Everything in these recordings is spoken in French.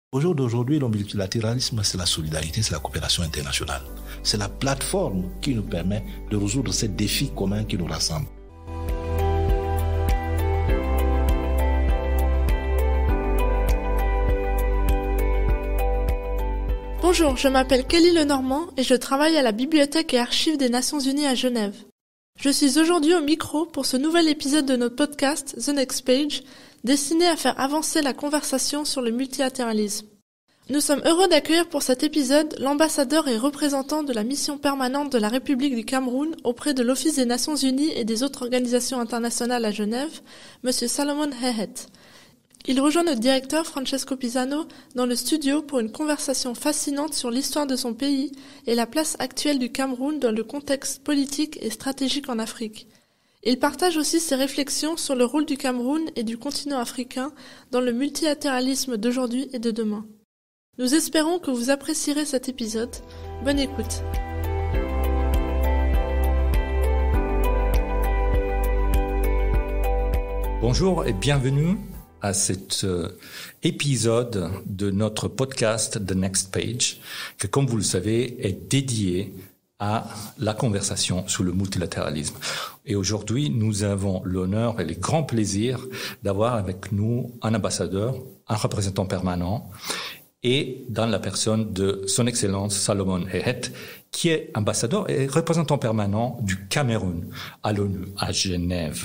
Au jour d'aujourd'hui, le multilatéralisme, c'est la solidarité, c'est la coopération internationale. C'est la plateforme qui nous permet de résoudre ces défis communs qui nous rassemblent. Bonjour, je m'appelle Kelly Lenormand et je travaille à la Bibliothèque et Archives des Nations Unies à Genève. Je suis aujourd'hui au micro pour ce nouvel épisode de notre podcast The Next Page, destiné à faire avancer la conversation sur le multilatéralisme. Nous sommes heureux d'accueillir pour cet épisode l'ambassadeur et représentant de la mission permanente de la République du Cameroun auprès de l'Office des Nations Unies et des autres organisations internationales à Genève, M. Salomon Hehet. Il rejoint notre directeur Francesco Pisano dans le studio pour une conversation fascinante sur l'histoire de son pays et la place actuelle du Cameroun dans le contexte politique et stratégique en Afrique. Il partage aussi ses réflexions sur le rôle du Cameroun et du continent africain dans le multilatéralisme d'aujourd'hui et de demain. Nous espérons que vous apprécierez cet épisode. Bonne écoute. Bonjour et bienvenue à cet épisode de notre podcast The Next Page, qui, comme vous le savez, est dédié à la conversation sur le multilatéralisme. Et aujourd'hui, nous avons l'honneur et le grand plaisir d'avoir avec nous un ambassadeur, un représentant permanent, et dans la personne de Son Excellence Salomon Hehet, qui est ambassadeur et représentant permanent du Cameroun à l'ONU, à Genève.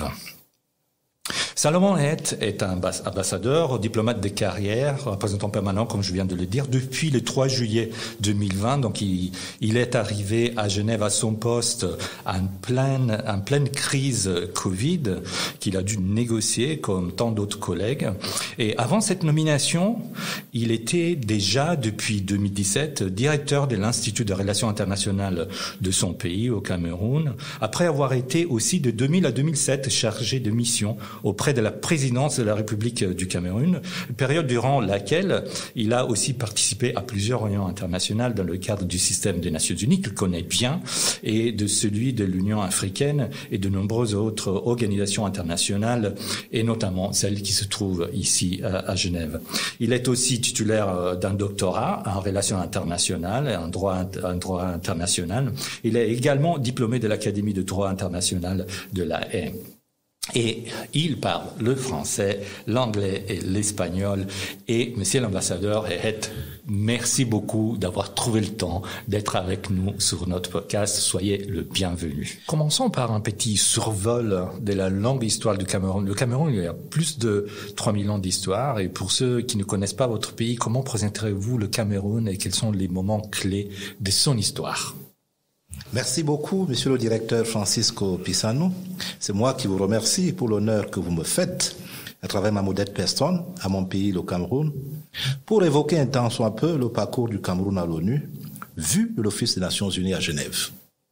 Salomon Hehet est un ambassadeur, diplomate de carrière, représentant permanent, comme je viens de le dire, depuis le 3 juillet 2020. Donc, il est arrivé à Genève à son poste en pleine crise Covid, qu'il a dû négocier comme tant d'autres collègues. Et avant cette nomination, il était déjà, depuis 2017, directeur de l'Institut de Relations internationales de son pays, au Cameroun, après avoir été aussi de 2000 à 2007 chargé de mission auprès de la présidence de la République du Cameroun, période durant laquelle il a aussi participé à plusieurs réunions internationales dans le cadre du système des Nations Unies qu'il connaît bien et de celui de l'Union africaine et de nombreuses autres organisations internationales et notamment celle qui se trouve ici à Genève. Il est aussi titulaire d'un doctorat en relations internationales et en droit international. Il est également diplômé de l'Académie de droit international de La Haye. Et il parle le français, l'anglais et l'espagnol. Et monsieur l'ambassadeur Hehet, merci beaucoup d'avoir trouvé le temps d'être avec nous sur notre podcast. Soyez le bienvenu. Commençons par un petit survol de la longue histoire du Cameroun. Le Cameroun, il y a plus de 3000 ans d'histoire. Et pour ceux qui ne connaissent pas votre pays, comment présenterez-vous le Cameroun et quels sont les moments clés de son histoire ? Merci beaucoup, monsieur le directeur Francisco Pisano. C'est moi qui vous remercie pour l'honneur que vous me faites, à travers ma modeste personne, à mon pays, le Cameroun, pour évoquer un tant soit peu le parcours du Cameroun à l'ONU, vu de l'Office des Nations Unies à Genève.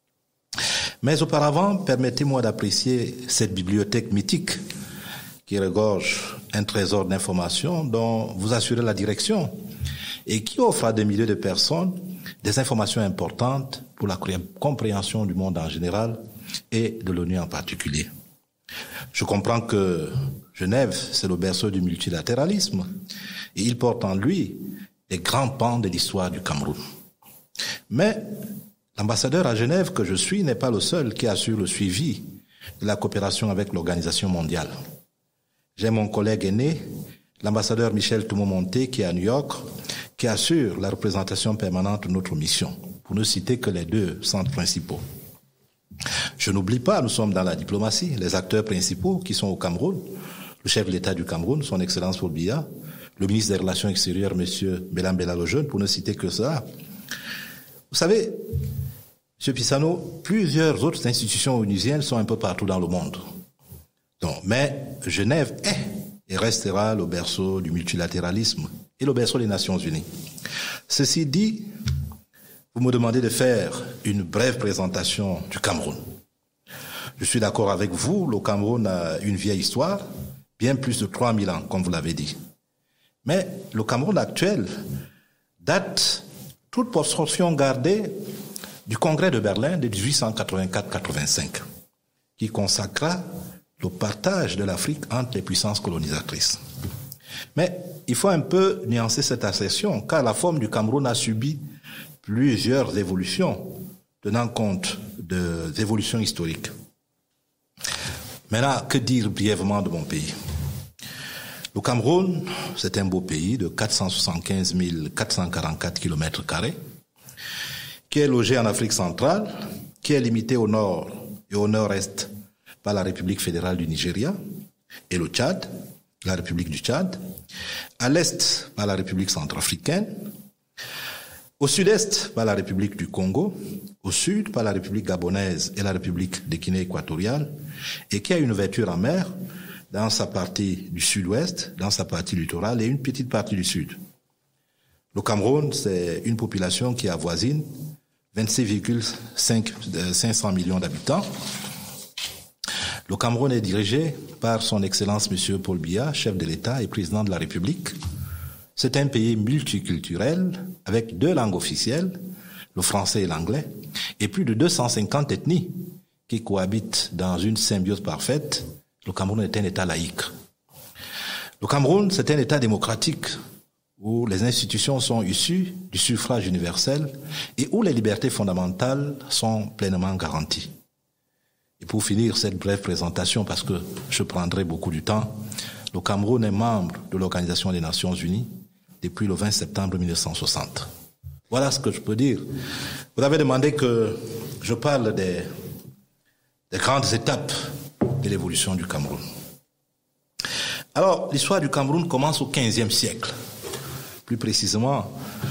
Mais auparavant, permettez-moi d'apprécier cette bibliothèque mythique qui regorge un trésor d'informations dont vous assurez la direction et qui offre à des milliers de personnes des informations importantes pour la compréhension du monde en général et de l'ONU en particulier. Je comprends que Genève, c'est le berceau du multilatéralisme et il porte en lui les grands pans de l'histoire du Cameroun. Mais l'ambassadeur à Genève que je suis n'est pas le seul qui assure le suivi de la coopération avec l'Organisation mondiale. J'ai mon collègue aîné, l'ambassadeur Michel Toumo-Monté, qui est à New York, qui assure la représentation permanente de notre mission, pour ne citer que les deux centres principaux. Je n'oublie pas, nous sommes dans la diplomatie, les acteurs principaux qui sont au Cameroun, le chef de l'État du Cameroun, son Excellence Paul Biya, le ministre des Relations extérieures, M. Belham Bella le Jeune, pour ne citer que ça. Vous savez, M. Pisano, plusieurs autres institutions onusiennes sont un peu partout dans le monde. Donc, mais Genève est et restera le berceau du multilatéralisme et le berceau des Nations Unies. Ceci dit, vous me demandez de faire une brève présentation du Cameroun. Je suis d'accord avec vous, le Cameroun a une vieille histoire, bien plus de 3000 ans, comme vous l'avez dit. Mais le Cameroun actuel date, toute proportion gardée, du Congrès de Berlin de 1884-85, qui consacra le partage de l'Afrique entre les puissances colonisatrices. Mais il faut un peu nuancer cette assertion, car la forme du Cameroun a subi plusieurs évolutions, tenant compte des évolutions historiques. Maintenant, que dire brièvement de mon pays? Le Cameroun, c'est un beau pays de 475 444 km², qui est logé en Afrique centrale, qui est limité au nord et au nord-est par la République fédérale du Nigeria et le Tchad, la République du Tchad, à l'est par la République centrafricaine, au sud-est par la République du Congo, au sud par la République gabonaise et la République de Guinée équatoriale, et qui a une ouverture en mer dans sa partie du sud-ouest, dans sa partie littorale et une petite partie du sud. Le Cameroun, c'est une population qui avoisine 26,500 millions d'habitants. Le Cameroun est dirigé par son Excellence Monsieur Paul Biya, chef de l'État et président de la République. C'est un pays multiculturel avec 2 langues officielles, le français et l'anglais, et plus de 250 ethnies qui cohabitent dans une symbiose parfaite. Le Cameroun est un État laïque. Le Cameroun, c'est un État démocratique où les institutions sont issues du suffrage universel et où les libertés fondamentales sont pleinement garanties. Et pour finir cette brève présentation, parce que je prendrai beaucoup de temps, le Cameroun est membre de l'Organisation des Nations Unies depuis le 20 septembre 1960. Voilà ce que je peux dire. Vous avez demandé que je parle des grandes étapes de l'évolution du Cameroun. Alors, l'histoire du Cameroun commence au XVe siècle. Plus précisément,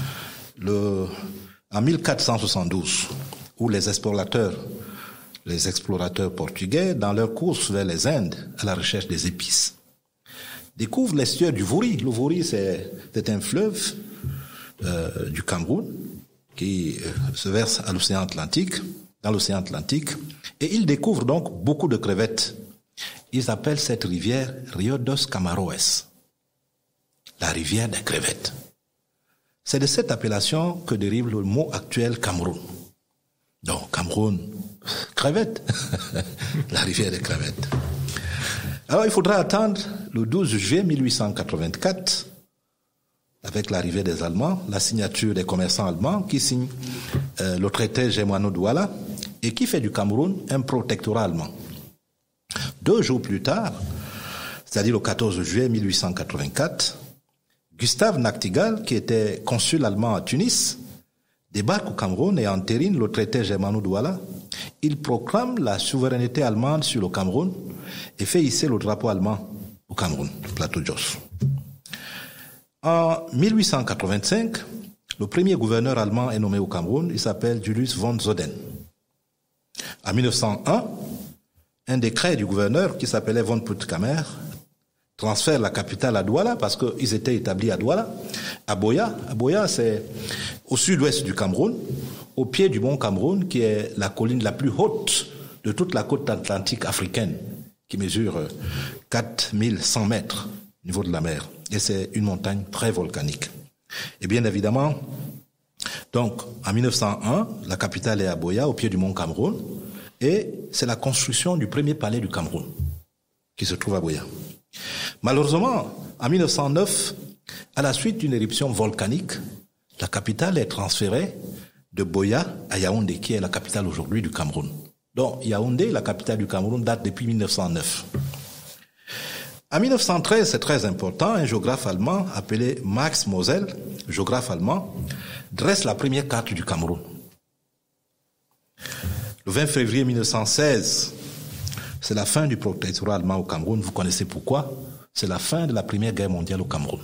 en 1472, où les explorateurs portugais, dans leur course vers les Indes, à la recherche des épices, découvrent l'estuaire du Vouri. Le Vouri, c'est un fleuve du Cameroun qui se verse à l'océan Atlantique, dans l'océan Atlantique, et ils découvrent donc beaucoup de crevettes. Ils appellent cette rivière Rio dos Camaroes, la rivière des crevettes. C'est de cette appellation que dérive le mot actuel Cameroun. Donc, Cameroun, crevettes, la rivière des crevettes. Alors, il faudra attendre le 12 juillet 1884, avec l'arrivée des Allemands, la signature des commerçants allemands qui signent le traité Germano-Douala et qui fait du Cameroun un protectorat allemand. 2 jours plus tard, c'est-à-dire le 14 juillet 1884, Gustave Nachtigal, qui était consul allemand à Tunis, débarque au Cameroun et entérine le traité Germano-Douala. Il proclame la souveraineté allemande sur le Cameroun et fait hisser le drapeau allemand au Cameroun, plateau de Jos. En 1885, le premier gouverneur allemand est nommé au Cameroun. Il s'appelle Julius von Zoden. En 1901, un décret du gouverneur qui s'appelait von Puttkamer transfère la capitale à Douala parce qu'ils étaient établis à Douala, à Boya. Boya, c'est au sud-ouest du Cameroun, au pied du mont Cameroun, qui est la colline la plus haute de toute la côte atlantique africaine, qui mesure 4100 mètres au niveau de la mer. Et c'est une montagne très volcanique. Et bien évidemment, donc en 1901, la capitale est à Boya, au pied du mont Cameroun, et c'est la construction du premier palais du Cameroun qui se trouve à Boya. Malheureusement, en 1909, à la suite d'une éruption volcanique, la capitale est transférée de Boya à Yaoundé, qui est la capitale aujourd'hui du Cameroun. Donc Yaoundé, la capitale du Cameroun, date depuis 1909. En 1913, c'est très important, un géographe allemand appelé Max Mosel, géographe allemand, dresse la première carte du Cameroun. Le 20 février 1916, c'est la fin du protectorat allemand au Cameroun. Vous connaissez pourquoi? C'est la fin de la Première Guerre mondiale au Cameroun.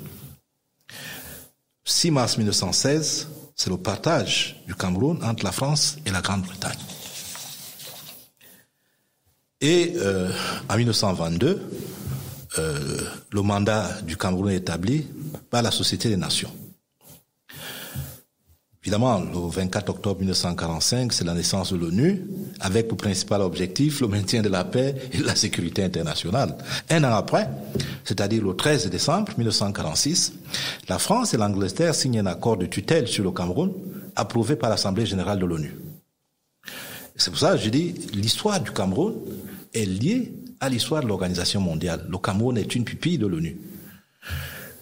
6 mars 1916, c'est le partage du Cameroun entre la France et la Grande-Bretagne. Et en 1922, le mandat du Cameroun est établi par la Société des Nations. Évidemment, le 24 octobre 1945, c'est la naissance de l'ONU, avec pour principal objectif le maintien de la paix et de la sécurité internationale. Un an après, c'est-à-dire le 13 décembre 1946, la France et l'Angleterre signent un accord de tutelle sur le Cameroun, approuvé par l'Assemblée générale de l'ONU. C'est pour ça que je dis, l'histoire du Cameroun est liée à l'histoire de l'Organisation mondiale. Le Cameroun est une pupille de l'ONU.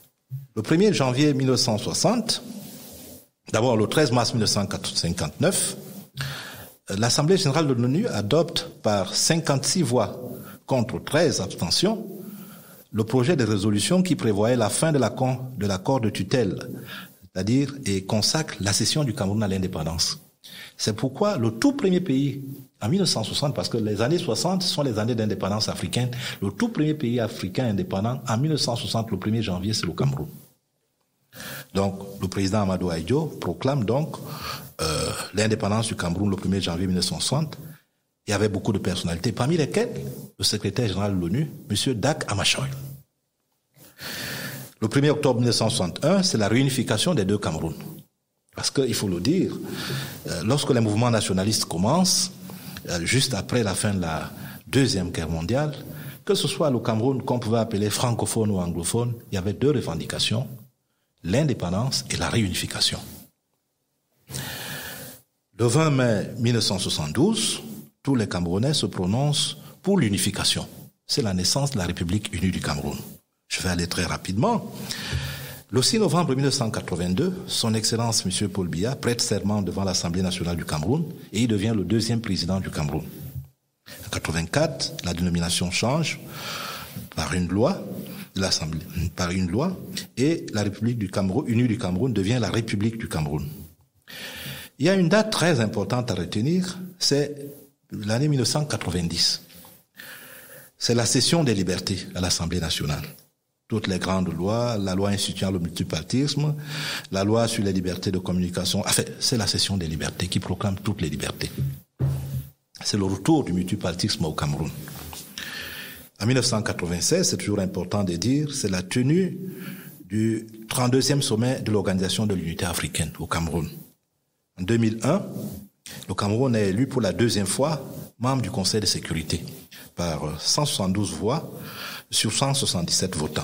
Le 1er janvier 1960, d'abord le 13 mars 1959, l'Assemblée générale de l'ONU adopte par 56 voix contre 13 abstentions le projet de résolution qui prévoyait la fin de l'accord de tutelle, c'est-à-dire et consacre la cession du Cameroun à l'indépendance. C'est pourquoi le tout premier pays, en 1960, parce que les années 60 sont les années d'indépendance africaine, le tout premier pays africain indépendant, en 1960, le 1er janvier, c'est le Cameroun. Donc, le président Amadou Ahidjo proclame donc l'indépendance du Cameroun le 1er janvier 1960. Il y avait beaucoup de personnalités, parmi lesquelles le secrétaire général de l'ONU, M. Dak Hammarskjöld. Le 1er octobre 1961, c'est la réunification des deux Camerouns. Parce qu'il faut le dire, lorsque les mouvements nationalistes commencent, juste après la fin de la Deuxième Guerre mondiale, que ce soit le Cameroun qu'on pouvait appeler francophone ou anglophone, il y avait deux revendications, l'indépendance et la réunification. Le 20 mai 1972, tous les Camerounais se prononcent pour l'unification. C'est la naissance de la République unie du Cameroun. Je vais aller très rapidement. Le 6 novembre 1982, son Excellence M. Paul Biya prête serment devant l'Assemblée nationale du Cameroun et il devient le deuxième président du Cameroun. En 1984, la dénomination change par une loi et la République du Cameroun, unie du Cameroun devient la République du Cameroun. Il y a une date très importante à retenir, c'est l'année 1990. C'est la cession des libertés à l'Assemblée nationale. Toutes les grandes lois, la loi instituant le multipartisme, la loi sur les libertés de communication, enfin, c'est la cession des libertés qui proclame toutes les libertés. C'est le retour du multipartisme au Cameroun. En 1996, c'est toujours important de dire, c'est la tenue du 32e sommet de l'Organisation de l'Unité africaine au Cameroun. En 2001, le Cameroun est élu pour la deuxième fois membre du Conseil de sécurité par 172 voix sur 177 votants.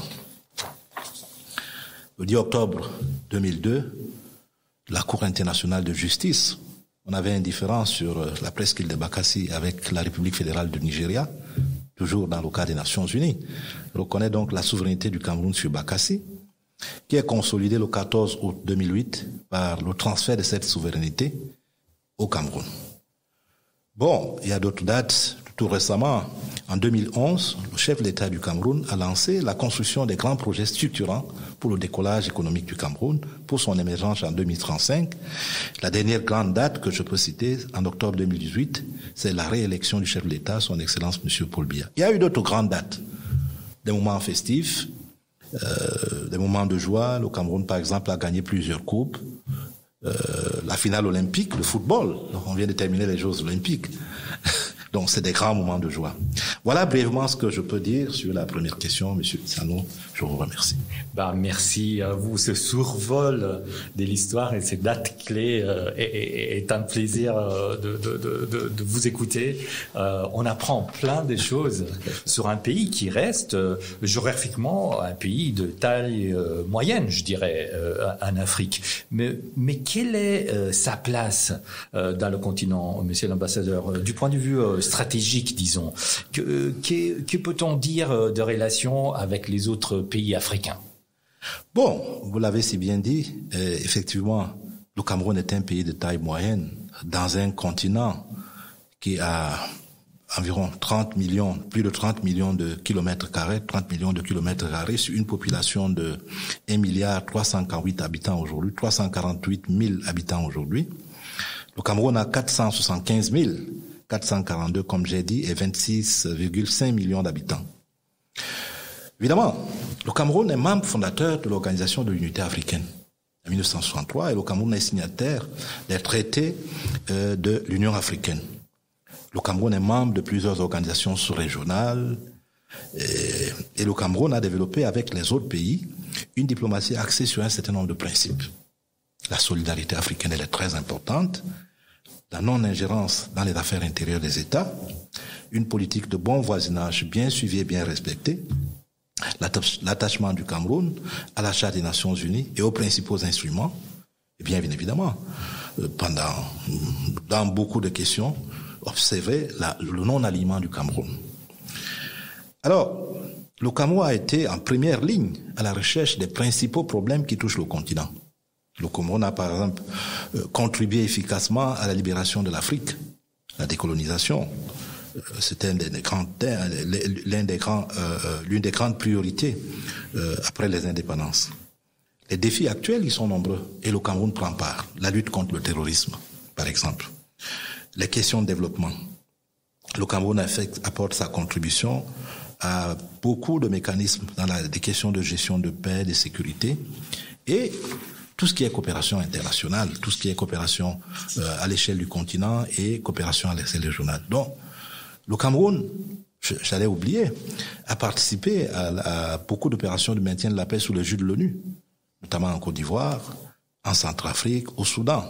Le 10 octobre 2002, la Cour internationale de justice, on avait une différence sur la presqu'île de Bakassi avec la République fédérale du Nigeria, toujours dans le cas des Nations Unies, reconnaît donc la souveraineté du Cameroun sur Bakassi, qui est consolidée le 14 août 2008 par le transfert de cette souveraineté au Cameroun. Bon, il y a d'autres dates. Tout récemment, en 2011, le chef de l'État du Cameroun a lancé la construction des grands projets structurants pour le décollage économique du Cameroun, pour son émergence en 2035. La dernière grande date que je peux citer, en octobre 2018, c'est la réélection du chef de l'État, son Excellence M. Paul Biya. Il y a eu d'autres grandes dates, des moments festifs, des moments de joie. Le Cameroun, par exemple, a gagné plusieurs coupes. La finale olympique, le football. Donc, on vient de terminer les Jeux olympiques. Donc, c'est des grands moments de joie. Voilà brièvement ce que je peux dire sur la première question. Monsieur Pissano, je vous remercie. Merci à vous. Ce survol de l'histoire et ces dates clés est un plaisir de vous écouter. On apprend plein de choses sur un pays qui reste géographiquement un pays de taille moyenne, je dirais, en Afrique. Mais quelle est sa place dans le continent, monsieur l'ambassadeur, du point de vue stratégique, disons? Que peut-on dire de relation avec les autres pays africains? Bon, vous l'avez si bien dit, effectivement, le Cameroun est un pays de taille moyenne dans un continent qui a environ 30 millions, plus de 30 millions de kilomètres carrés, 30 millions de kilomètres carrés sur une population de 1,348 milliard habitants aujourd'hui, 348 000 habitants aujourd'hui. Le Cameroun a 475 442, comme j'ai dit, et 26,5 millions d'habitants. Évidemment, le Cameroun est membre fondateur de l'Organisation de l'Unité africaine en 1963 et le Cameroun est signataire des traités de l'Union africaine. Le Cameroun est membre de plusieurs organisations sous-régionales et le Cameroun a développé avec les autres pays une diplomatie axée sur un certain nombre de principes. La solidarité africaine, elle est très importante. La non-ingérence dans les affaires intérieures des États, une politique de bon voisinage bien suivie et bien respectée, l'attachement du Cameroun à la Charte des Nations Unies et aux principaux instruments, et bien évidemment, dans beaucoup de questions, observer le non-alignement du Cameroun. Alors, le Cameroun a été en première ligne à la recherche des principaux problèmes qui touchent le continent. Le Cameroun a, par exemple, contribué efficacement à la libération de l'Afrique, la décolonisation. C'était l'une des grandes priorités après les indépendances. Les défis actuels, ils sont nombreux, et le Cameroun prend part. La lutte contre le terrorisme, par exemple. Les questions de développement. Le Cameroun apporte sa contribution à beaucoup de mécanismes dans des questions de gestion de paix, de sécurité, et tout ce qui est coopération internationale, tout ce qui est coopération à l'échelle du continent et coopération à l'échelle régionale. Donc, le Cameroun, j'allais oublier, a participé à beaucoup d'opérations de maintien de la paix sous l'égide de l'ONU, notamment en Côte d'Ivoire, en Centrafrique, au Soudan.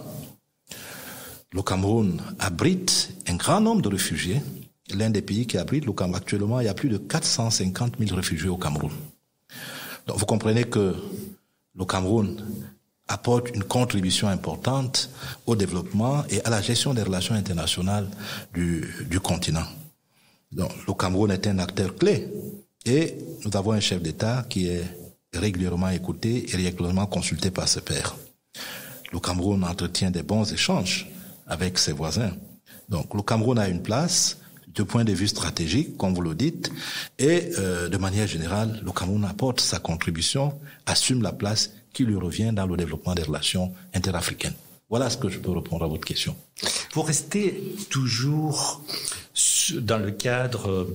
Le Cameroun abrite un grand nombre de réfugiés. L'un des pays qui abrite le Cameroun actuellement, il y a plus de 450 000 réfugiés au Cameroun. Donc vous comprenez que le Cameroun apporte une contribution importante au développement et à la gestion des relations internationales du continent. Donc, le Cameroun est un acteur clé et nous avons un chef d'État qui est régulièrement écouté et régulièrement consulté par ses pairs. Le Cameroun entretient des bons échanges avec ses voisins. Donc, le Cameroun a une place du point de vue stratégique, comme vous le dites, et de manière générale, le Cameroun apporte sa contribution, assume la place qui lui revient dans le développement des relations interafricaines. Voilà ce que je peux répondre à votre question. Pour rester toujours dans le cadre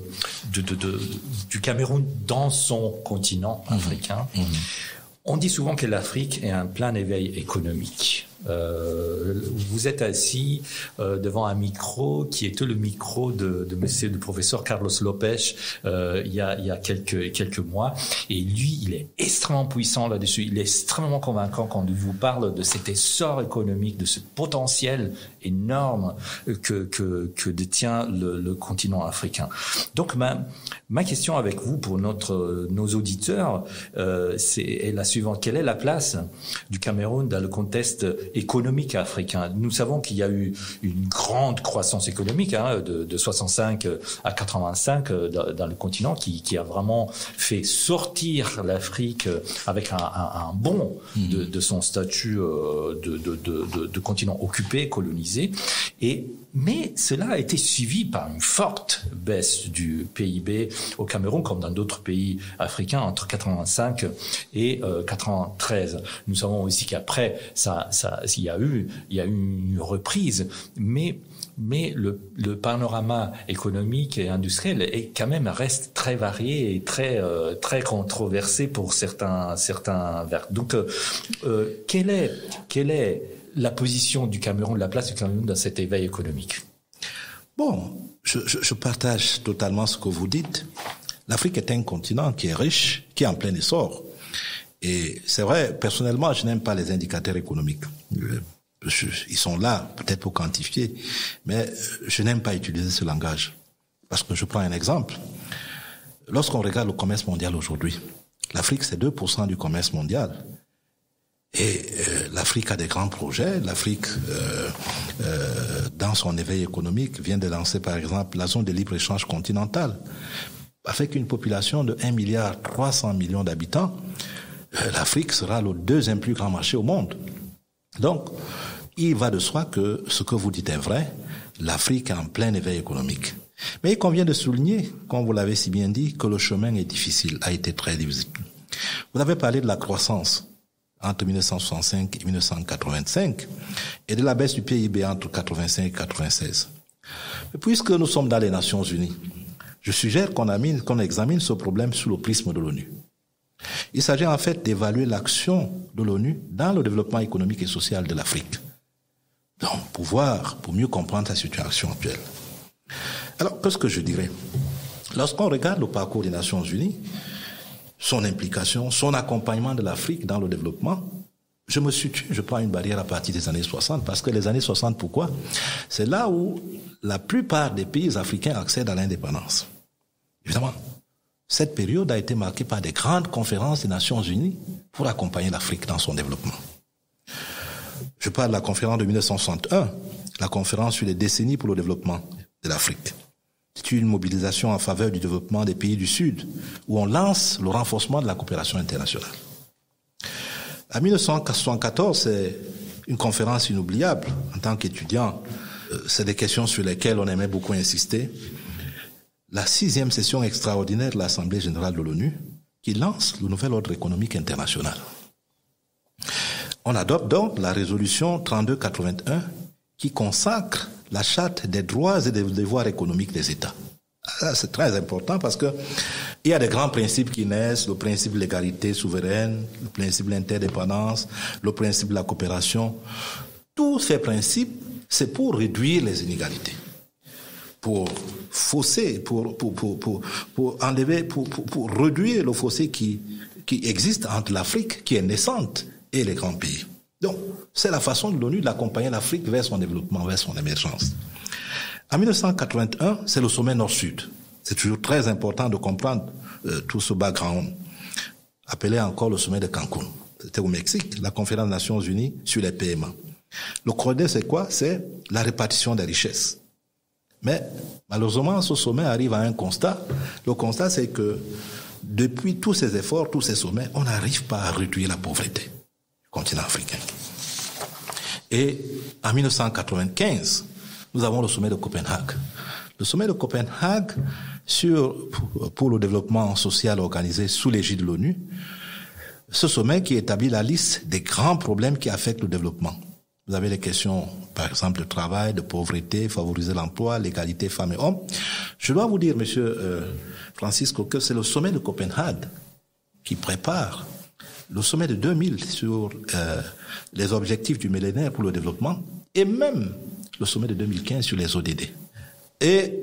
du Cameroun dans son continent africain, on dit souvent que l'Afrique est en plein éveil économique. Vous êtes assis devant un micro qui était le micro de professeur Carlos Lopes il y a quelques mois, et lui il est extrêmement puissant là-dessus, il est extrêmement convaincant quand il vous parle de cet essor économique, de ce potentiel énorme que détient le continent africain. Donc ma question avec vous pour nos auditeurs est la suivante: quelle est la place du Cameroun dans le contexte économique africain? Nous savons qu'il y a eu une grande croissance économique de 65 à 85 dans le continent qui a vraiment fait sortir l'Afrique avec un bond de son statut de continent occupé, colonisé. Mais cela a été suivi par une forte baisse du PIB au Cameroun, comme dans d'autres pays africains, entre 85 et 93. Nous savons aussi qu'après, il y a eu une reprise, mais le panorama économique et industriel est quand même reste très varié et très controversé pour certains. Donc, quelle est la position du Cameroun, la place du Cameroun dans cet éveil économique? Bon, je partage totalement ce que vous dites. L'Afrique est un continent qui est riche, qui est en plein essor. Et c'est vrai, personnellement, je n'aime pas les indicateurs économiques. Ils sont là, peut-être pour quantifier, mais je n'aime pas utiliser ce langage. Parce que je prends un exemple. Lorsqu'on regarde le commerce mondial aujourd'hui, l'Afrique, c'est 2% du commerce mondial. Et l'Afrique a des grands projets. L'Afrique, dans son éveil économique, vient de lancer, par exemple, la zone de libre-échange continentale. Avec une population de 1,3 milliard d'habitants, l'Afrique sera le deuxième plus grand marché au monde. Donc, il va de soi que ce que vous dites est vrai, l'Afrique est en plein éveil économique. Mais il convient de souligner, comme vous l'avez si bien dit, que le chemin est difficile, a été très difficile. Vous avez parlé de la croissance entre 1965 et 1985 et de la baisse du PIB entre 85 et 96. Mais puisque nous sommes dans les Nations Unies, je suggère qu'on examine ce problème sous le prisme de l'ONU. Il s'agit en fait d'évaluer l'action de l'ONU dans le développement économique et social de l'Afrique. Donc, pour mieux comprendre la situation actuelle. Alors, qu'est-ce que je dirais? Lorsqu'on regarde le parcours des Nations Unies, son implication, son accompagnement de l'Afrique dans le développement, je prends une barrière à partir des années 60, parce que les années 60, pourquoi? C'est là où la plupart des pays africains accèdent à l'indépendance. Évidemment, cette période a été marquée par des grandes conférences des Nations Unies pour accompagner l'Afrique dans son développement. Je parle de la conférence de 1961, la conférence sur les décennies pour le développement de l'Afrique. C'est est une mobilisation en faveur du développement des pays du Sud, où on lance le renforcement de la coopération internationale. En 1974, c'est une conférence inoubliable. En tant qu'étudiant, c'est des questions sur lesquelles on aimait beaucoup insister. La 6e session extraordinaire de l'Assemblée générale de l'ONU, qui lance le nouvel ordre économique international. On adopte donc la résolution 3281 qui consacre la charte des droits et des devoirs économiques des États. C'est très important parce que il y a des grands principes qui naissent, le principe de l'égalité souveraine, le principe de l'interdépendance, le principe de la coopération. Tous ces principes, c'est pour réduire les inégalités, pour fausser, pour enlever, pour réduire le fossé qui existe entre l'Afrique, qui est naissante, et les grands pays. Donc, c'est la façon de l'ONU d'accompagner l'Afrique vers son développement, vers son émergence. En 1981, c'est le sommet Nord-Sud. C'est toujours très important de comprendre tout ce background, appelé encore le sommet de Cancun. C'était au Mexique, la conférence des Nations Unies sur les PMA. Le corollaire, c'est quoi? C'est la répartition des richesses. Mais malheureusement, ce sommet arrive à un constat. Le constat, c'est que depuis tous ces efforts, tous ces sommets, on n'arrive pas à réduire la pauvreté du continent africain. Et en 1995, nous avons le sommet de Copenhague. Le sommet de Copenhague pour le développement social organisé sous l'égide de l'ONU, ce sommet qui établit la liste des grands problèmes qui affectent le développement. Vous avez les questions, par exemple, de travail, de pauvreté, favoriser l'emploi, l'égalité femmes et hommes. Je dois vous dire, monsieur Francisco, que c'est le sommet de Copenhague qui prépare le sommet de 2000 sur les objectifs du millénaire pour le développement et même le sommet de 2015 sur les ODD. Et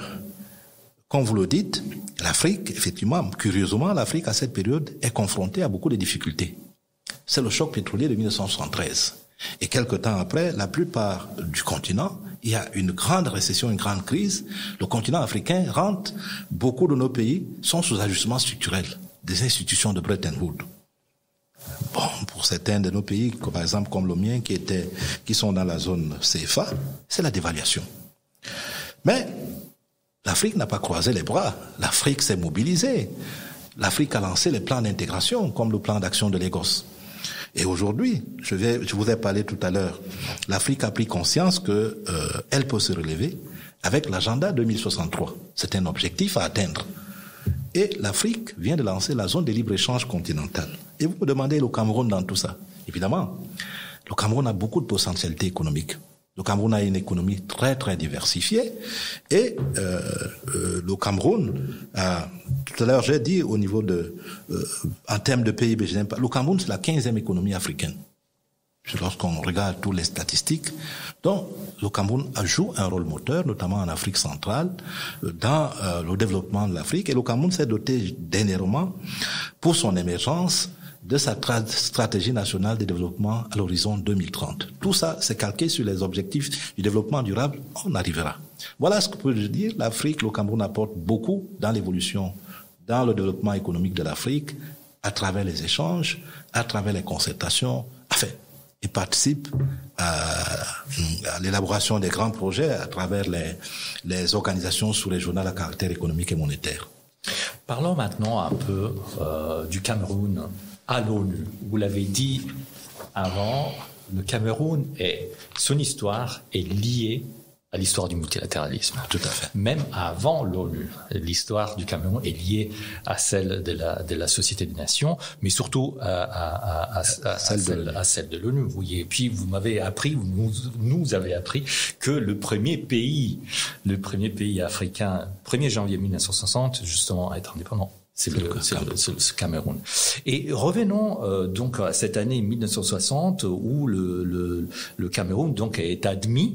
comme vous le dites, l'Afrique, effectivement, curieusement, l'Afrique à cette période est confrontée à beaucoup de difficultés. C'est le choc pétrolier de 1973. Et quelque temps après, la plupart du continent, il y a une grande récession, une grande crise. Le continent africain rentre, beaucoup de nos pays sont sous ajustement structurel des institutions de Bretton Woods. Bon, pour certains de nos pays, par exemple comme le mien, qui sont dans la zone CFA, c'est la dévaluation. Mais l'Afrique n'a pas croisé les bras. L'Afrique s'est mobilisée. L'Afrique a lancé les plans d'intégration, comme le plan d'action de Lagos. Et aujourd'hui, je vous ai parlé tout à l'heure, l'Afrique a pris conscience que elle peut se relever avec l'agenda 2063. C'est un objectif à atteindre. Et l'Afrique vient de lancer la zone de libre-échange continentale. Et vous me demandez le Cameroun dans tout ça. Évidemment, le Cameroun a beaucoup de potentialités économiques. Le Cameroun a une économie très, très diversifiée. Et le Cameroun, tout à l'heure, j'ai dit au niveau en termes de PIB, le Cameroun, c'est la 15e économie africaine. Lorsqu'on regarde toutes les statistiques. Donc, le Cameroun joue un rôle moteur, notamment en Afrique centrale, dans le développement de l'Afrique. Et le Cameroun s'est doté dernièrement, pour son émergence, de sa stratégie nationale de développement à l'horizon 2030. Tout ça, c'est calqué sur les objectifs du développement durable. On arrivera. Voilà ce que peut dire l'Afrique. Le Cameroun apporte beaucoup dans l'évolution, dans le développement économique de l'Afrique, à travers les échanges, à travers les concertations. Enfin, il participe à l'élaboration des grands projets à travers les organisations sous-régionales à caractère économique et monétaire. Parlons maintenant un peu du Cameroun à l'ONU. Vous l'avez dit avant, le Cameroun son histoire est liée à l'histoire du multilatéralisme. Tout à fait. Même avant l'ONU, l'histoire du Cameroun est liée à celle de la Société des Nations, mais surtout à celle de l'ONU. Et puis vous m'avez appris, nous avez appris que le premier pays africain, 1er janvier 1960, justement, à être indépendant, c'est le Cameroun. Et revenons donc à cette année 1960 où le Cameroun donc est admis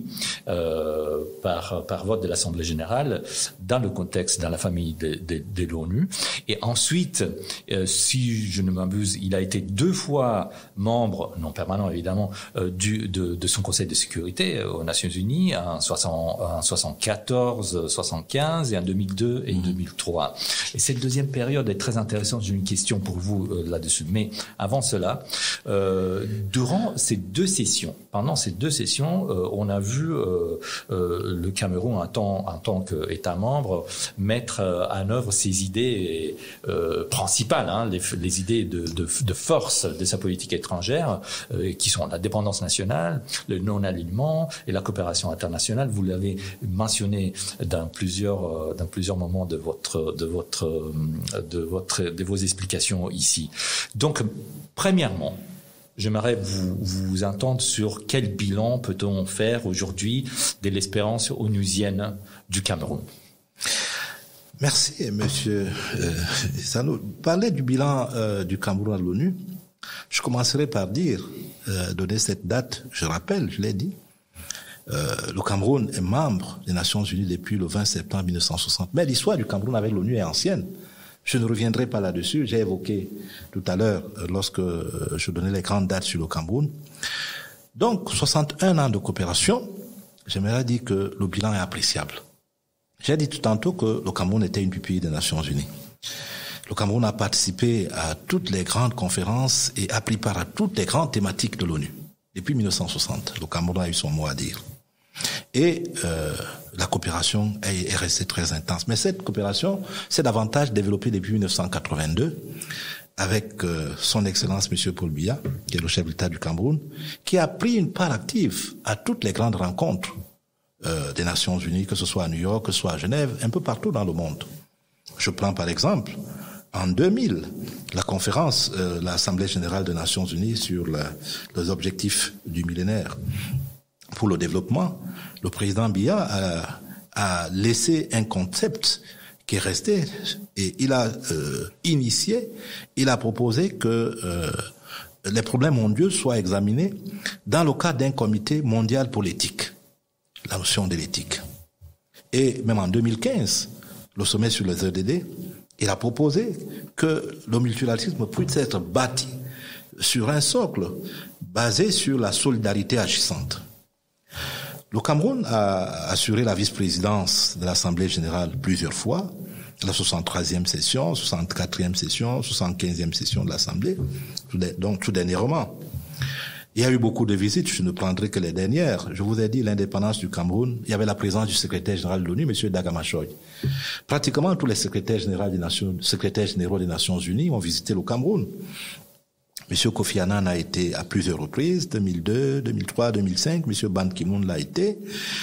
par vote de l'Assemblée générale dans le contexte, dans la famille de l'ONU. Et ensuite, si je ne m'abuse, il a été 2 fois membre, non permanent évidemment, de son Conseil de sécurité aux Nations Unies en 74, 75 et en 2002 et 2003. Et cette deuxième période période est très intéressante. J'ai une question pour vous là-dessus. Mais avant cela, pendant ces deux sessions, on a vu le Cameroun en tant qu'État membre mettre en œuvre ses idées principales, les idées de force de sa politique étrangère, qui sont la dépendance nationale, le non-alignement et la coopération internationale. Vous l'avez mentionné dans plusieurs moments de vos explications ici. Donc, premièrement, j'aimerais vous entendre sur quel bilan peut-on faire aujourd'hui de l'expérience onusienne du Cameroun. Merci, monsieur Sanou. Parler du bilan du Cameroun à l'ONU, je commencerai par donner cette date, je rappelle, je l'ai dit, le Cameroun est membre des Nations Unies depuis le 20 septembre 1960. Mais l'histoire du Cameroun avec l'ONU est ancienne. Je ne reviendrai pas là-dessus. J'ai évoqué tout à l'heure, lorsque je donnais les grandes dates sur le Cameroun. Donc, 61 ans de coopération, j'aimerais dire que le bilan est appréciable. J'ai dit tout tantôt que le Cameroun était une pupille des Nations Unies. Le Cameroun a participé à toutes les grandes conférences et a pris part à toutes les grandes thématiques de l'ONU. Depuis 1960, le Cameroun a eu son mot à dire. Et la coopération est restée très intense. Mais cette coopération s'est davantage développée depuis 1982 avec son Excellence M. Paul Biya, qui est le chef de l'État du Cameroun, qui a pris une part active à toutes les grandes rencontres des Nations Unies, que ce soit à New York, que ce soit à Genève, un peu partout dans le monde. Je prends par exemple, en 2000, la conférence, l'Assemblée générale des Nations Unies sur les objectifs du millénaire pour le développement, le président Biya a laissé un concept qui est resté et il a il a proposé que les problèmes mondiaux soient examinés dans le cadre d'un comité mondial pour l'éthique, la notion de l'éthique. Et même en 2015, le sommet sur les EDD, il a proposé que le multilatéralisme puisse être bâti sur un socle basé sur la solidarité agissante. Le Cameroun a assuré la vice-présidence de l'Assemblée générale plusieurs fois, la 63e session, 64e session, 75e session de l'Assemblée, donc tout dernièrement. Il y a eu beaucoup de visites, je ne prendrai que les dernières. Je vous ai dit l'indépendance du Cameroun, il y avait la présence du secrétaire général de l'ONU, M. Dagamachoy. Pratiquement tous les secrétaires généraux des Nations Unies ont visité le Cameroun. M. Kofi Annan a été à plusieurs reprises, 2002, 2003, 2005. M. Ban Ki-moon l'a été.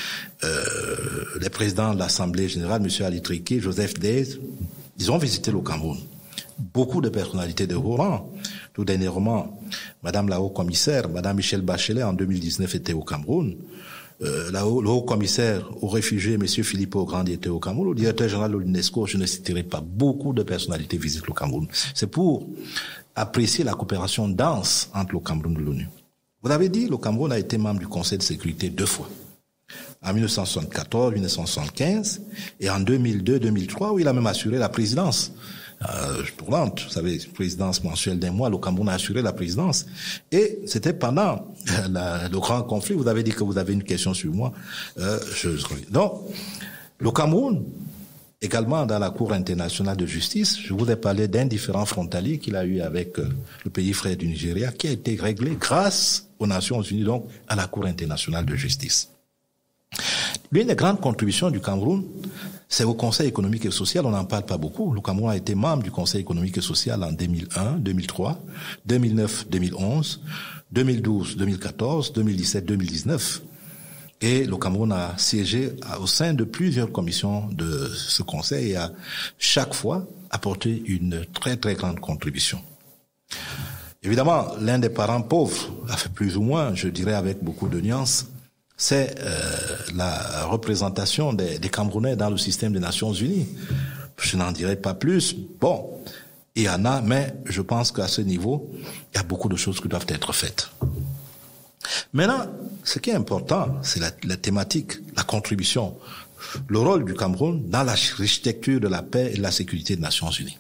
Les présidents de l'Assemblée générale, M. Ali Triki, Joseph Dez, ils ont visité le Cameroun. Beaucoup de personnalités de haut rang. Tout dernièrement, Madame la haut-commissaire, Madame Michelle Bachelet, en 2019, était au Cameroun. Le haut-commissaire aux réfugiés, M. Philippe Grandi, était au Cameroun. Le directeur général de l'UNESCO, je ne citerai pas, beaucoup de personnalités visitent le Cameroun. C'est pour apprécier la coopération dense entre le Cameroun et l'ONU. Vous l'avez dit, le Cameroun a été membre du Conseil de sécurité 2 fois. En 1974, 1975, et en 2002-2003, où il a même assuré la présidence. Tournante, vous savez, présidence mensuelle d'un mois, le Cameroun a assuré la présidence. Et c'était pendant le grand conflit. Vous avez dit que vous avez une question sur moi. Donc, le Cameroun, également dans la Cour internationale de justice, je vous ai parlé d'un différend frontalier qu'il a eu avec le pays frère du Nigeria, qui a été réglé grâce aux Nations Unies, donc à la Cour internationale de justice. L'une des grandes contributions du Cameroun, c'est au Conseil économique et social, on n'en parle pas beaucoup. Le Cameroun a été membre du Conseil économique et social en 2001, 2003, 2009, 2011, 2012, 2014, 2017, 2019. Et le Cameroun a siégé au sein de plusieurs commissions de ce Conseil et a chaque fois apporté une très très grande contribution. Évidemment, l'un des parents pauvres a fait plus ou moins, je dirais avec beaucoup de nuances, c'est la représentation des Camerounais dans le système des Nations Unies. Je n'en dirai pas plus. Bon, il y en a, mais je pense qu'à ce niveau, il y a beaucoup de choses qui doivent être faites. Maintenant, ce qui est important, c'est la thématique, la contribution, le rôle du Cameroun dans l'architecture de la paix et de la sécurité des Nations Unies.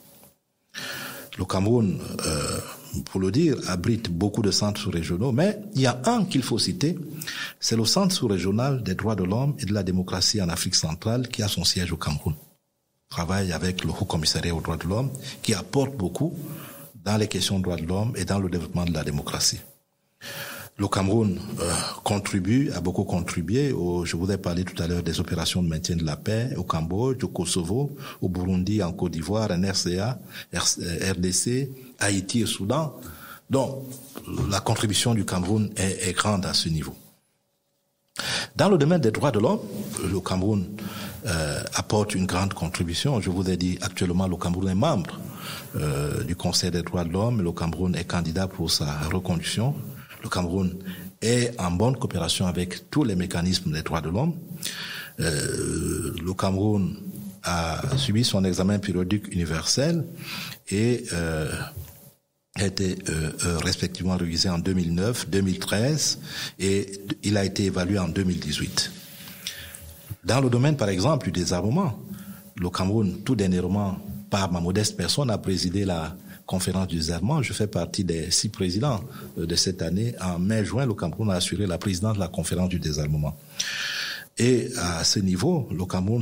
Le Cameroun, pour le dire, abrite beaucoup de centres sous-régionaux, mais il y a un qu'il faut citer, c'est le centre sous-régional des droits de l'homme et de la démocratie en Afrique centrale qui a son siège au Cameroun. travaille avec le Haut Commissariat aux droits de l'homme, qui apporte beaucoup dans les questions de droits de l'homme et dans le développement de la démocratie. Le Cameroun a beaucoup contribué. Je vous ai parlé tout à l'heure des opérations de maintien de la paix au Cambodge, au Kosovo, au Burundi, en Côte d'Ivoire, en RCA, RDC, Haïti et Soudan. Donc, la contribution du Cameroun est grande à ce niveau. Dans le domaine des droits de l'homme, le Cameroun apporte une grande contribution. Je vous ai dit, actuellement, le Cameroun est membre du Conseil des droits de l'homme. Le Cameroun est candidat pour sa reconduction. Le Cameroun est en bonne coopération avec tous les mécanismes des droits de l'homme. Le Cameroun a subi son examen périodique universel et a été respectivement révisé en 2009, 2013 et il a été évalué en 2018. Dans le domaine, par exemple, du désarmement, le Cameroun, tout dernièrement, par ma modeste personne, a présidé la conférence du désarmement. Je fais partie des 6 présidents de cette année. En mai-juin, le Cameroun a assuré la présidence de la conférence du désarmement. Et à ce niveau, le Cameroun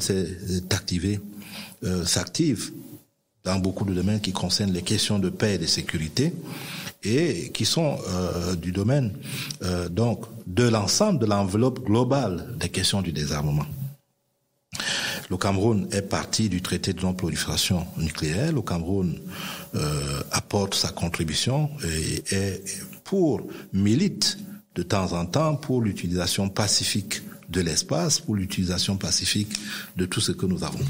s'active dans beaucoup de domaines qui concernent les questions de paix et de sécurité et qui sont du domaine donc de l'ensemble de l'enveloppe globale des questions du désarmement. Le Cameroun est partie du traité de non-prolifération nucléaire. Le Cameroun apporte sa contribution et milite de temps en temps pour l'utilisation pacifique de l'espace, pour l'utilisation pacifique de tout ce que nous avons.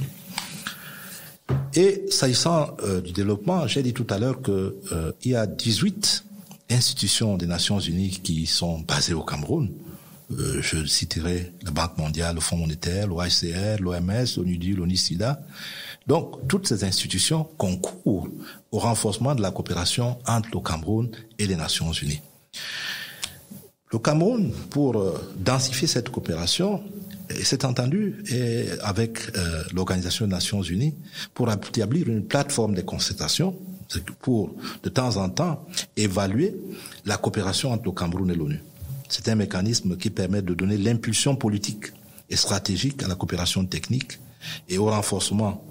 Et s'agissant du développement, j'ai dit tout à l'heure que il y a 18 institutions des Nations Unies qui sont basées au Cameroun. Je citerai la Banque mondiale, le Fonds monétaire, l'OHCR, l'OMS, l'ONUDI, l'ONU-SIDA. Donc, toutes ces institutions concourent au renforcement de la coopération entre le Cameroun et les Nations Unies. Le Cameroun, pour densifier cette coopération, s'est entendu avec l'Organisation des Nations Unies pour établir une plateforme de concertation pour, de temps en temps, évaluer la coopération entre le Cameroun et l'ONU. C'est un mécanisme qui permet de donner l'impulsion politique et stratégique à la coopération technique et au renforcement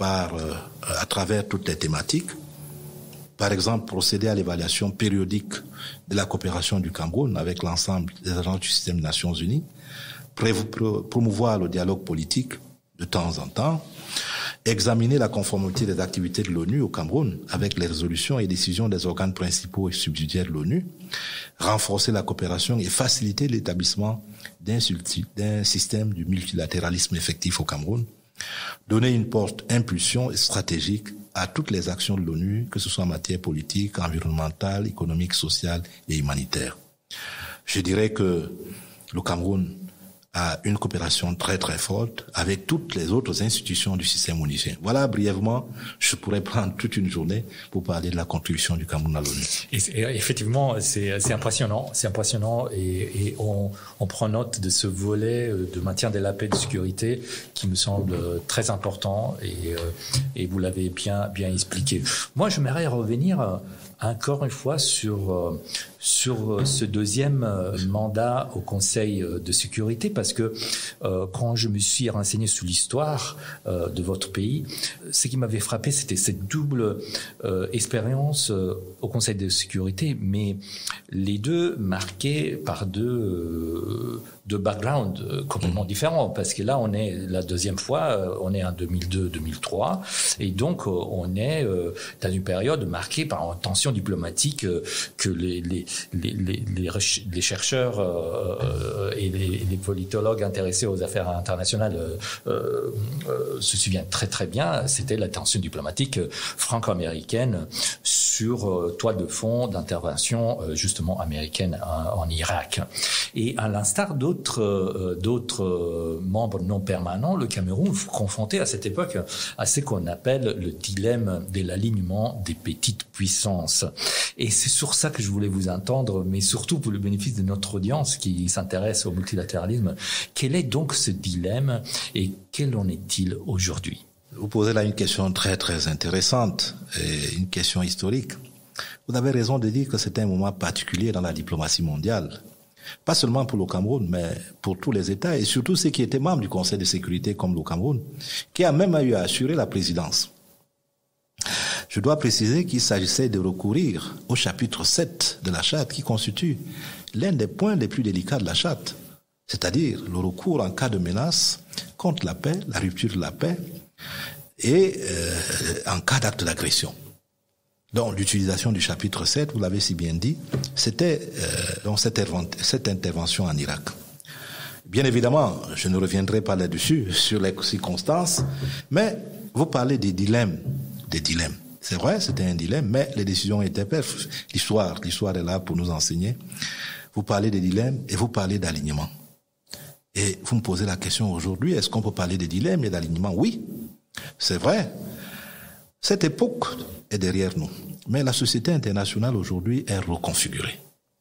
à travers toutes les thématiques. Par exemple, procéder à l'évaluation périodique de la coopération du Cameroun avec l'ensemble des agences du système des Nations Unies, promouvoir le dialogue politique de temps en temps, examiner la conformité des activités de l'ONU au Cameroun avec les résolutions et décisions des organes principaux et subsidiaires de l'ONU, renforcer la coopération et faciliter l'établissement d'un système du multilatéralisme effectif au Cameroun, donner une impulsion stratégique à toutes les actions de l'ONU, que ce soit en matière politique, environnementale, économique, sociale et humanitaire. Je dirais que le Cameroun a une coopération très très forte avec toutes les autres institutions du système onusien. Voilà brièvement, je pourrais prendre toute une journée pour parler de la contribution du Cameroun à l'ONU. Et effectivement, c'est impressionnant, et on prend note de ce volet de maintien de la paix et de sécurité qui me semble très important et vous l'avez bien expliqué. Moi, j'aimerais revenir encore une fois sur ce deuxième mandat au Conseil de sécurité, parce que quand je me suis renseigné sur l'histoire de votre pays, ce qui m'avait frappé, c'était cette double expérience au Conseil de sécurité, mais les deux marqués par deux backgrounds complètement différents, parce que là, on est la deuxième fois, on est en 2002-2003, et donc on est dans une période marquée par une tension diplomatique que les chercheurs et les politologues intéressés aux affaires internationales se souviennent très très bien. C'était la tension diplomatique franco-américaine sur toile de fond d'intervention justement américaine en Irak. Et à l'instar d'autres membres non permanents, le Cameroun fut confronté à cette époque à ce qu'on appelle le dilemme de l'alignement des petites puissances. Et c'est sur ça que je voulais vous entendre, mais surtout pour le bénéfice de notre audience qui s'intéresse au multilatéralisme. Quel est donc ce dilemme et quel en est-il aujourd'hui? Vous posez là une question très très intéressante et une question historique. Vous avez raison de dire que c'est un moment particulier dans la diplomatie mondiale. Pas seulement pour le Cameroun, mais pour tous les États, et surtout ceux qui étaient membres du Conseil de sécurité comme le Cameroun, qui a même eu à assurer la présidence. Je dois préciser qu'il s'agissait de recourir au chapitre 7 de la Charte, qui constitue l'un des points les plus délicats de la Charte, c'est-à-dire le recours en cas de menace contre la paix, la rupture de la paix, et en cas d'acte d'agression. Donc l'utilisation du chapitre 7, vous l'avez si bien dit, c'était donc cette intervention en Irak. Bien évidemment, je ne reviendrai pas là-dessus, sur les circonstances, mais vous parlez des dilemmes. C'est vrai, c'était un dilemme, mais les décisions étaient perf. L'histoire est là pour nous enseigner. Vous parlez des dilemmes et vous parlez d'alignement. Et vous me posez la question aujourd'hui, est-ce qu'on peut parler des dilemmes et d'alignement? Oui, c'est vrai. Cette époque est derrière nous. Mais la société internationale aujourd'hui est reconfigurée.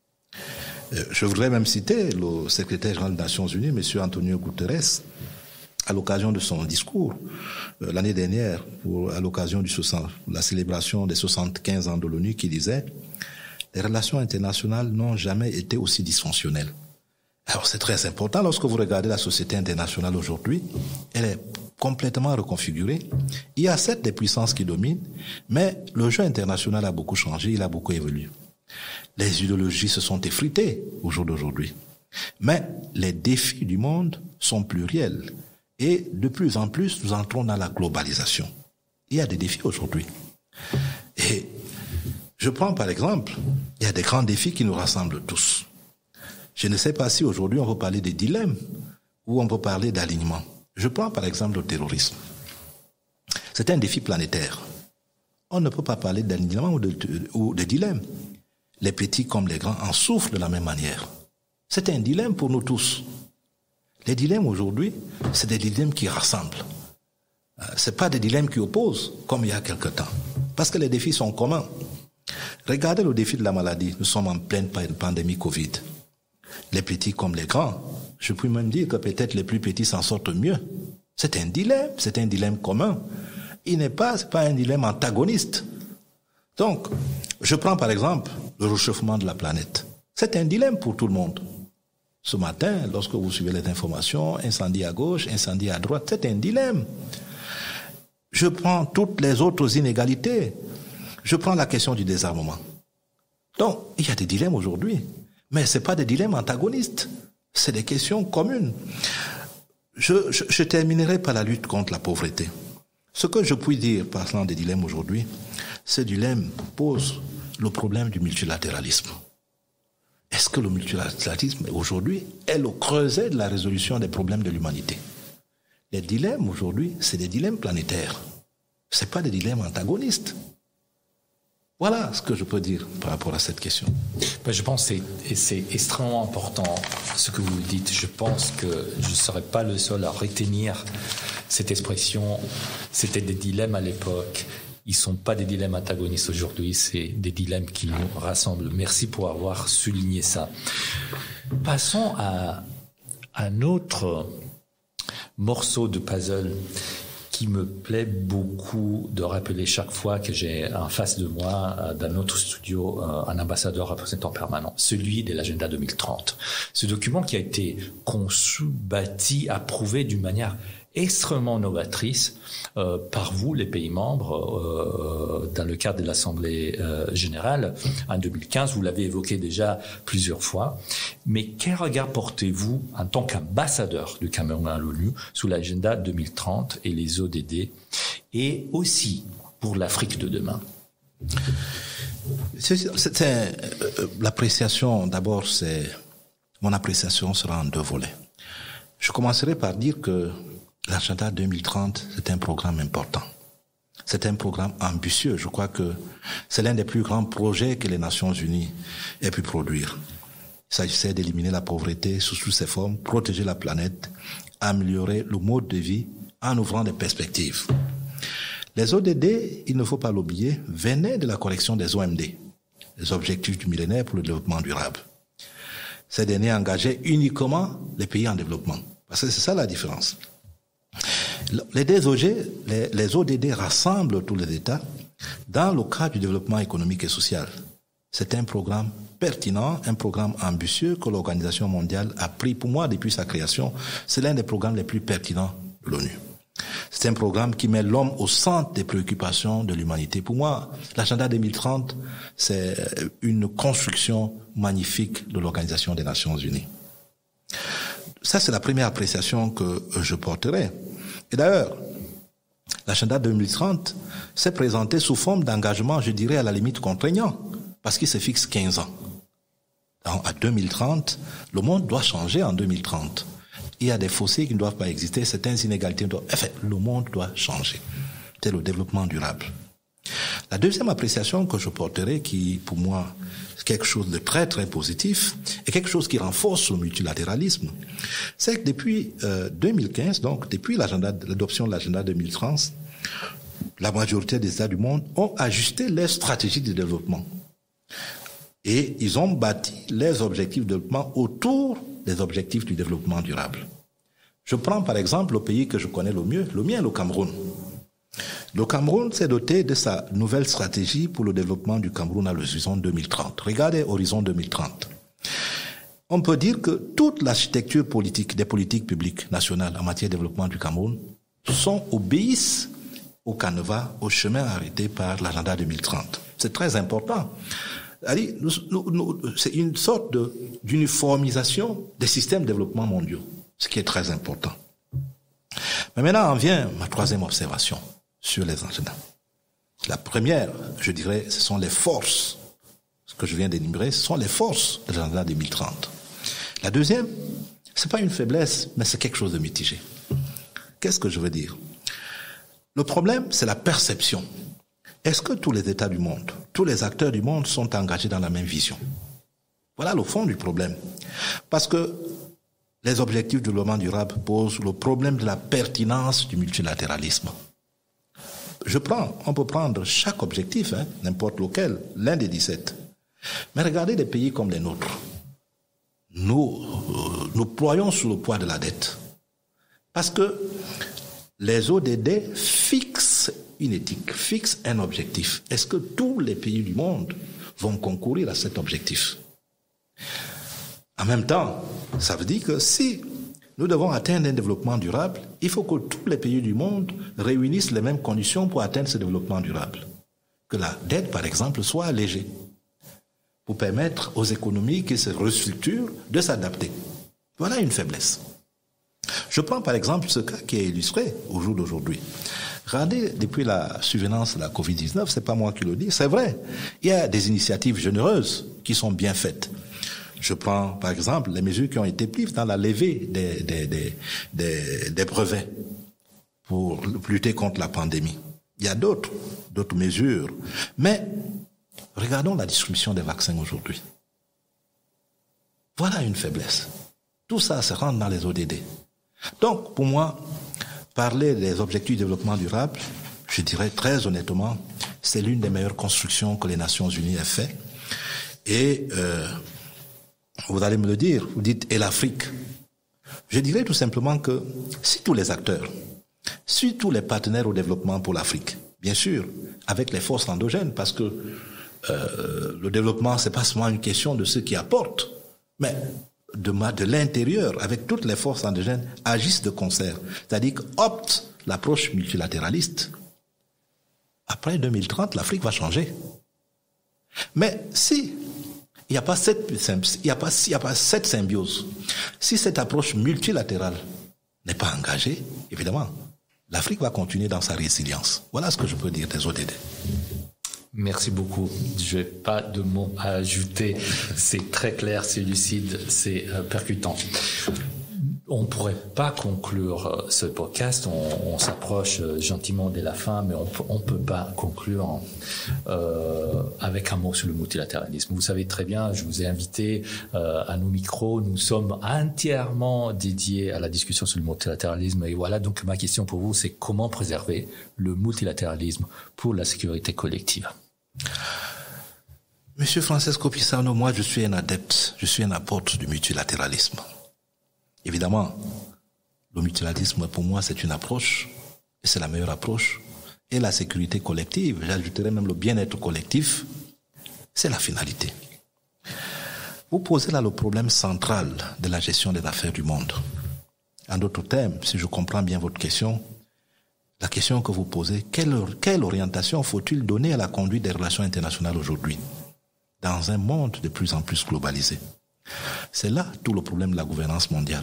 Je voudrais même citer le secrétaire général des Nations Unies, M. Antonio Guterres, à l'occasion de son discours l'année dernière, à l'occasion de la célébration des 75 ans de l'ONU, qui disait « Les relations internationales n'ont jamais été aussi dysfonctionnelles ». Alors c'est très important, lorsque vous regardez la société internationale aujourd'hui, elle est complètement reconfigurée. Il y a certes des puissances qui dominent, mais le jeu international a beaucoup changé, il a beaucoup évolué. Les idéologies se sont effritées au jour d'aujourd'hui. Mais les défis du monde sont pluriels. Et de plus en plus, nous entrons dans la globalisation. Il y a des défis aujourd'hui. Et je prends par exemple, il y a des grands défis qui nous rassemblent tous. Je ne sais pas si aujourd'hui on peut parler des dilemmes ou on peut parler d'alignement. Je prends par exemple le terrorisme. C'est un défi planétaire. On ne peut pas parler d'alignement ou de dilemme. Les petits comme les grands en souffrent de la même manière. C'est un dilemme pour nous tous. Les dilemmes aujourd'hui, c'est des dilemmes qui rassemblent. C'est pas des dilemmes qui opposent, comme il y a quelque temps. Parce que les défis sont communs. Regardez le défi de la maladie. Nous sommes en pleine pandémie Covid. Les petits comme les grands, je peux même dire que peut-être les plus petits s'en sortent mieux. C'est un dilemme commun. C'est pas un dilemme antagoniste. Donc, je prends par exemple le réchauffement de la planète. C'est un dilemme pour tout le monde. Ce matin, lorsque vous suivez les informations, incendie à gauche, incendie à droite, c'est un dilemme. Je prends toutes les autres inégalités. Je prends la question du désarmement. Donc, il y a des dilemmes aujourd'hui. Mais ce n'est pas des dilemmes antagonistes. C'est des questions communes. Je terminerai par la lutte contre la pauvreté. Ce que je puis dire, parlant des dilemmes aujourd'hui, ce dilemme pose le problème du multilatéralisme. Est-ce que le multilatéralisme, aujourd'hui, est le creuset de la résolution des problèmes de l'humanité? Les dilemmes, aujourd'hui, c'est des dilemmes planétaires. Ce n'est pas des dilemmes antagonistes. Voilà ce que je peux dire par rapport à cette question. Je pense que c'est extrêmement important ce que vous dites. Je pense que je ne serai pas le seul à retenir cette expression. C'était des dilemmes à l'époque. Ils ne sont pas des dilemmes antagonistes aujourd'hui, c'est des dilemmes qui nous rassemblent. Merci pour avoir souligné ça. Passons à un autre morceau de puzzle qui me plaît beaucoup de rappeler chaque fois que j'ai en face de moi, dans notre studio, un ambassadeur représentant permanent, celui de l'agenda 2030. Ce document qui a été conçu, bâti, approuvé d'une manière extrêmement novatrice par vous, les pays membres, dans le cadre de l'Assemblée générale en 2015. Vous l'avez évoqué déjà plusieurs fois. Mais quel regard portez-vous en tant qu'ambassadeur du Cameroun à l'ONU sous l'agenda 2030 et les ODD, et aussi pour l'Afrique de demain? L'appréciation, d'abord, mon appréciation sera en deux volets. Je commencerai par dire que l'agenda 2030, c'est un programme important. C'est un programme ambitieux. Je crois que c'est l'un des plus grands projets que les Nations Unies aient pu produire. Il s'agissait d'éliminer la pauvreté sous toutes ses formes, protéger la planète, améliorer le mode de vie en ouvrant des perspectives. Les ODD, il ne faut pas l'oublier, venaient de la correction des OMD, les objectifs du millénaire pour le développement durable. Ces derniers engageaient uniquement les pays en développement. Parce que c'est ça la différence. Les ODD rassemblent tous les États dans le cadre du développement économique et social. c'est un programme pertinent, un programme ambitieux que l'Organisation mondiale a pris. Pour moi, depuis sa création, c'est l'un des programmes les plus pertinents de l'ONU. C'est un programme qui met l'homme au centre des préoccupations de l'humanité. Pour moi, l'agenda 2030, c'est une construction magnifique de l'Organisation des Nations Unies. Ça, c'est la première appréciation que je porterai. Et d'ailleurs, l'agenda 2030 s'est présenté sous forme d'engagement, je dirais, à la limite contraignant, parce qu'il se fixe 15 ans. Donc, à 2030, le monde doit changer en 2030. Il y a des fossés qui ne doivent pas exister, certaines inégalités doivent... Enfin, le monde doit changer. C'est le développement durable. La deuxième appréciation que je porterai, qui, pour moi, est quelque chose de très, très positif, et quelque chose qui renforce le multilatéralisme, c'est que depuis 2015, donc depuis l'adoption de l'agenda 2030, la majorité des États du monde ont ajusté les stratégies de développement. Et ils ont bâti les objectifs de développement autour des objectifs du développement durable. Je prends par exemple le pays que je connais le mieux, le mien, le Cameroun. Le Cameroun s'est doté de sa nouvelle stratégie pour le développement du Cameroun à l'horizon 2030. Regardez Horizon 2030. On peut dire que toute l'architecture politique, des politiques publiques nationales en matière de développement du Cameroun obéissent au canevas, au chemin arrêté par l'agenda 2030. C'est très important. C'est une sorte d'uniformisation des systèmes de développement mondiaux, ce qui est très important. Mais maintenant, en vient ma troisième observation sur les agendas. La première, je dirais, ce sont les forces. Ce que je viens d'énumérer, ce sont les forces de l'agenda 2030. La deuxième, c'est pas une faiblesse, mais c'est quelque chose de mitigé. Qu'est-ce que je veux dire? Le problème, c'est la perception. Est-ce que tous les États du monde, tous les acteurs du monde sont engagés dans la même vision? Voilà le fond du problème. Parce que les objectifs de développement durable posent le problème de la pertinence du multilatéralisme. On peut prendre chaque objectif, n'importe lequel, l'un des 17. Mais regardez des pays comme les nôtres. Nous ployons sous le poids de la dette. Parce que les ODD fixent une éthique, fixent un objectif. Est-ce que tous les pays du monde vont concourir à cet objectif? En même temps, ça veut dire que si nous devons atteindre un développement durable, il faut que tous les pays du monde réunissent les mêmes conditions pour atteindre ce développement durable. Que la dette, par exemple, soit allégée pour permettre aux économies qui se restructurent de s'adapter. Voilà une faiblesse. Je prends par exemple ce cas qui est illustré au jour d'aujourd'hui. Regardez, depuis la survenance de la Covid-19, c'est pas moi qui le dis, c'est vrai. Il y a des initiatives généreuses qui sont bien faites. Je prends par exemple les mesures qui ont été prises dans la levée des brevets pour lutter contre la pandémie. Il y a d'autres mesures. Mais regardons la distribution des vaccins aujourd'hui. Voilà une faiblesse. Tout ça se rentre dans les ODD. Donc, pour moi, parler des objectifs de développement durable, je dirais très honnêtement, c'est l'une des meilleures constructions que les Nations Unies aient fait. Et vous allez me le dire, vous dites, et l'Afrique? Je dirais tout simplement que si tous les acteurs, si tous les partenaires au développement pour l'Afrique, bien sûr, avec les forces endogènes, parce que le développement, c'est pas seulement une question de ceux qui apportent, mais de l'intérieur, avec toutes les forces endogènes, agissent de concert. C'est-à-dire qu'optent l'approche multilatéraliste. Après 2030, l'Afrique va changer. Mais si il n'y a pas cette symbiose, si cette approche multilatérale n'est pas engagée, évidemment, l'Afrique va continuer dans sa résilience. Voilà ce que je peux dire des ODD. Merci beaucoup. Je n'ai pas de mots à ajouter. C'est très clair, c'est lucide, c'est percutant. On ne pourrait pas conclure ce podcast. On s'approche gentiment de la fin, mais on ne peut pas conclure avec un mot sur le multilatéralisme. Vous savez très bien, je vous ai invité à nos micros. Nous sommes entièrement dédiés à la discussion sur le multilatéralisme. Et voilà, donc ma question pour vous, c'est comment préserver le multilatéralisme pour la sécurité collective? Monsieur Francesco Pisano, moi je suis un adepte, je suis un apôtre du multilatéralisme. Évidemment, le multilatéralisme pour moi c'est une approche, et c'est la meilleure approche. Et la sécurité collective, j'ajouterais même le bien-être collectif, c'est la finalité. Vous posez là le problème central de la gestion des affaires du monde. En d'autres termes, si je comprends bien votre question, la question que vous posez, quelle orientation faut-il donner à la conduite des relations internationales aujourd'hui, dans un monde de plus en plus globalisé? C'est là tout le problème de la gouvernance mondiale.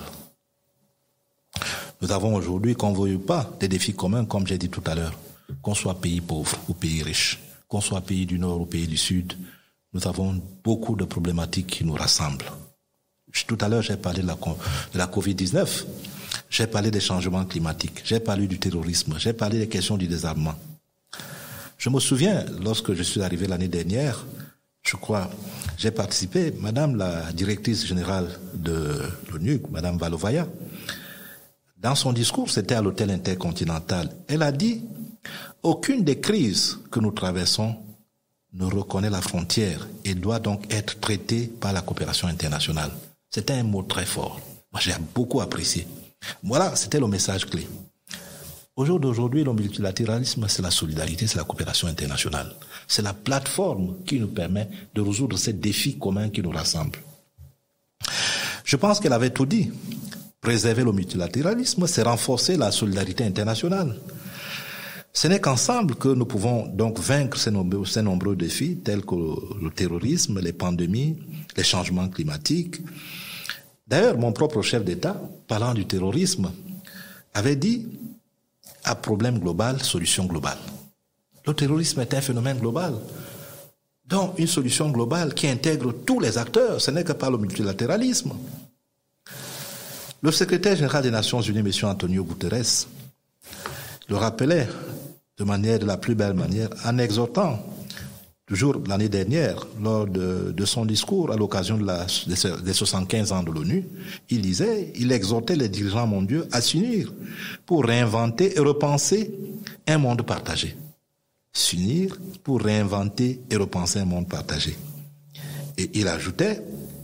Nous avons aujourd'hui, qu'on ne veuille pas, des défis communs, comme j'ai dit tout à l'heure, qu'on soit pays pauvre ou pays riche, qu'on soit pays du Nord ou pays du Sud, nous avons beaucoup de problématiques qui nous rassemblent. Tout à l'heure, j'ai parlé de la Covid-19, j'ai parlé des changements climatiques, j'ai parlé du terrorisme, j'ai parlé des questions du désarmement. Je me souviens, lorsque je suis arrivé l'année dernière, je crois, j'ai participé, Madame la directrice générale de l'ONU, Madame Valovaya, dans son discours, c'était à l'hôtel intercontinental, elle a dit « Aucune des crises que nous traversons ne reconnaît la frontière et doit donc être traitée par la coopération internationale. » C'était un mot très fort. Moi, j'ai beaucoup apprécié. Voilà, c'était le message clé. Au jour d'aujourd'hui, le multilatéralisme, c'est la solidarité, c'est la coopération internationale. C'est la plateforme qui nous permet de résoudre ces défis communs qui nous rassemblent. Je pense qu'elle avait tout dit. Préserver le multilatéralisme, c'est renforcer la solidarité internationale. Ce n'est qu'ensemble que nous pouvons donc vaincre ces nombreux défis tels que le terrorisme, les pandémies, les changements climatiques. D'ailleurs, mon propre chef d'État, parlant du terrorisme, avait dit « à problème global, solution globale ». Le terrorisme est un phénomène global. Donc, une solution globale qui intègre tous les acteurs, ce n'est que par le multilatéralisme. Le secrétaire général des Nations Unies, M. Antonio Guterres, le rappelait de la plus belle manière, en exhortant, toujours l'année dernière, lors de son discours à l'occasion des 75 ans de l'ONU, il exhortait les dirigeants mondiaux à s'unir pour réinventer et repenser un monde partagé. S'unir pour réinventer et repenser un monde partagé. Et il ajoutait,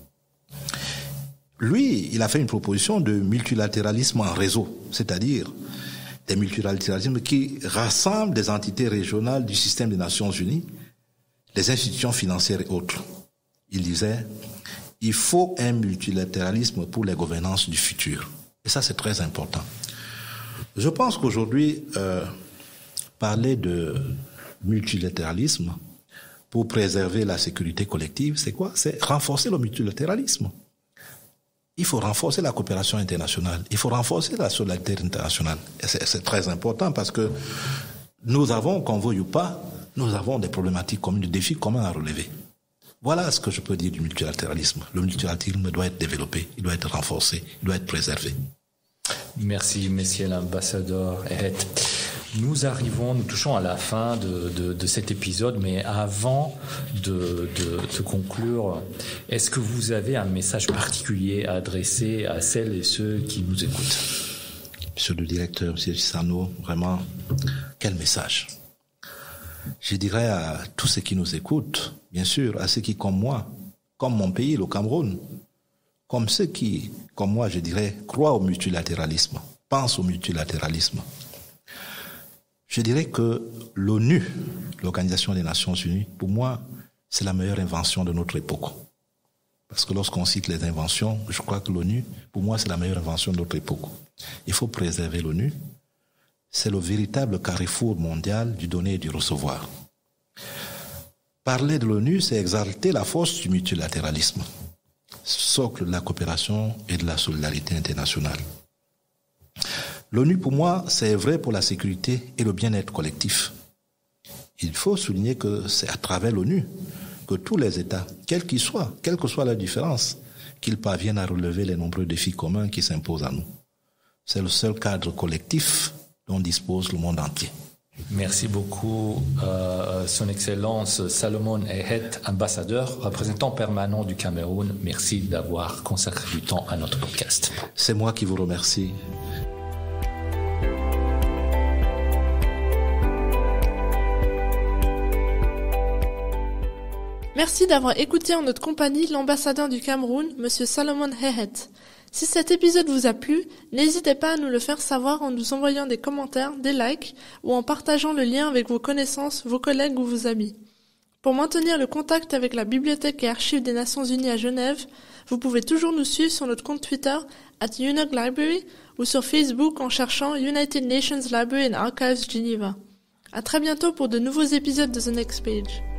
lui, il a fait une proposition de multilatéralisme en réseau, c'est-à-dire des multilatéralismes qui rassemblent des entités régionales du système des Nations Unies, les institutions financières et autres. Il disait, il faut un multilatéralisme pour les gouvernances du futur. Et ça, c'est très important. Je pense qu'aujourd'hui, parler de multilatéralisme pour préserver la sécurité collective, c'est quoi? C'est renforcer le multilatéralisme. Il faut renforcer la coopération internationale. Il faut renforcer la solidarité internationale. Et c'est très important parce que nous avons, qu'on veuille ou pas, nous avons des problématiques communes, des défis communs à relever. Voilà ce que je peux dire du multilatéralisme. Le multilatéralisme doit être développé, il doit être renforcé, il doit être préservé. Merci, monsieur l'ambassadeur Ehet. Nous touchons à la fin de cet épisode, mais avant de conclure, est-ce que vous avez un message particulier à adresser à celles et ceux qui nous écoutent? Monsieur le directeur, monsieur Pisano, vraiment, quel message? Je dirais à tous ceux qui nous écoutent, bien sûr, à ceux qui, comme moi, comme mon pays, le Cameroun, comme ceux qui, comme moi, je dirais, croient au multilatéralisme, pensent au multilatéralisme. Je dirais que l'ONU, l'Organisation des Nations Unies, pour moi, c'est la meilleure invention de notre époque. Parce que lorsqu'on cite les inventions, je crois que l'ONU, pour moi, c'est la meilleure invention de notre époque. Il faut préserver l'ONU. C'est le véritable carrefour mondial du donner et du recevoir. Parler de l'ONU, c'est exalter la force du multilatéralisme, socle de la coopération et de la solidarité internationale. L'ONU, pour moi, c'est vrai pour la sécurité et le bien-être collectif. Il faut souligner que c'est à travers l'ONU que tous les États, quels qu'ils soient, quelle que soit leur différence, qu'ils parviennent à relever les nombreux défis communs qui s'imposent à nous. C'est le seul cadre collectif dont dispose le monde entier. Merci beaucoup, Son Excellence Salomon Ehet, ambassadeur, représentant permanent du Cameroun. Merci d'avoir consacré du temps à notre podcast. C'est moi qui vous remercie. Merci d'avoir écouté en notre compagnie l'ambassadeur du Cameroun, Monsieur Salomon Ehet. Si cet épisode vous a plu, n'hésitez pas à nous le faire savoir en nous envoyant des commentaires, des likes ou en partageant le lien avec vos connaissances, vos collègues ou vos amis. Pour maintenir le contact avec la Bibliothèque et Archives des Nations Unies à Genève, vous pouvez toujours nous suivre sur notre compte Twitter @UNOG-Library ou sur Facebook en cherchant United Nations Library and Archives Geneva. À très bientôt pour de nouveaux épisodes de The Next Page.